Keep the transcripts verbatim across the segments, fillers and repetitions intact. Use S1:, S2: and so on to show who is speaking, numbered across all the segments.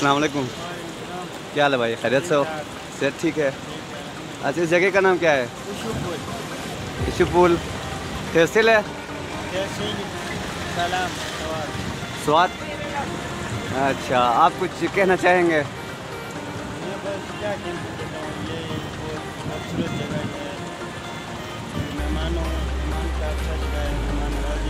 S1: अस्सलाम वालेकुम। क्या हाल है भाई, खैरियत से हो? सेहत ठीक है? अच्छा, इस जगह का नाम क्या है? इशुपुल। तहसील है?
S2: कलाम
S1: स्वात। अच्छा, आप कुछ कहना चाहेंगे?
S2: ये बस क्या कहना चाहता हूँ, ये बहुत खूबसूरत जगह है। मेहमानों मेहमान का अच्छा जगह है। मेहमान नवाजी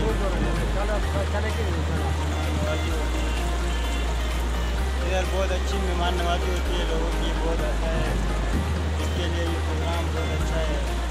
S2: इधर बहुत अच्छी मेहमान नवाजी होती है लोगों की, बहुत अच्छा है। इसके लिए ये प्रोग्राम बहुत अच्छा है।